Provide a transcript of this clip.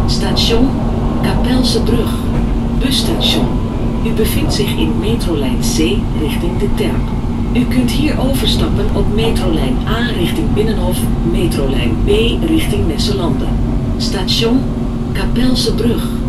Station Kapelse Brug. Busstation. U bevindt zich in metrolijn C richting De Terp. U kunt hier overstappen op metrolijn A richting Binnenhof, metrolijn B richting Nesselanden. Station Kapelse Brug.